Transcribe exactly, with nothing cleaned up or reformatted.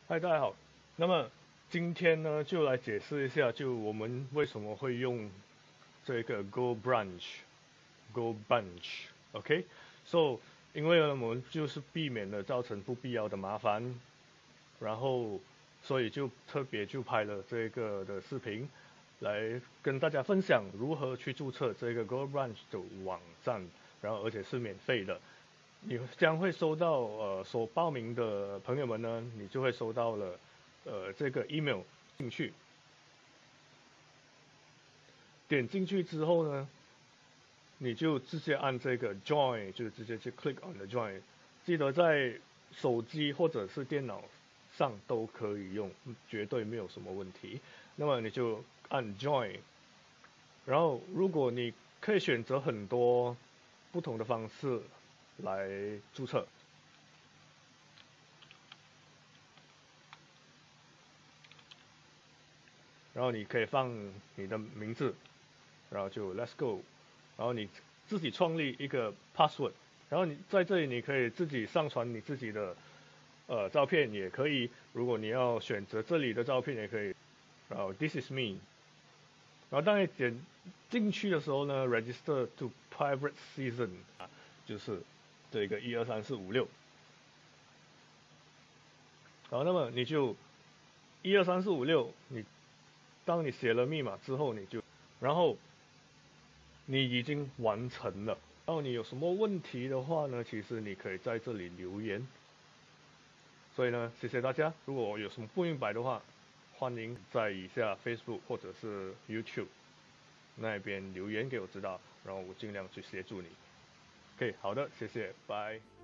嗨，大家好。那么今天呢，就来解释一下，就我们为什么会用这个 Go Branch、Go Bunch，OK？So，因为呢，我们就是避免了造成不必要的麻烦，然后所以就特别就拍了这个的视频，来跟大家分享如何去注册这个 Go Branch 的网站，然后而且是免费的。你将会收到呃所报名的朋友们呢，你就会收到了呃这个 email 进去，点进去之后呢，你就直接按这个 join，就直接去 click on the join，记得在手机或者是电脑上都可以用，绝对没有什么问题。那么你就按 join，然后如果你可以选择很多不同的方式来注册。然后你可以放你的名字，然后就 Let's go，然后你自己创立一个 password，然后你在这里你可以自己上传你自己的呃照片也可以，如果你要选择这里的照片也可以，然后 This is me，然后当你点进去的时候呢，Register to private season 啊，就是这个一二三四五六，然后那么你就一二三四五六，你当你写了密码之后，你就然后你已经完成了。然后你有什么问题的话呢，其实你可以在这里留言。所以呢，谢谢大家。如果有什么不明白的话，欢迎在以下 Facebook 或者是 YouTube 那边留言给我知道，然后我尽量去协助你。OK，好的，谢谢，拜。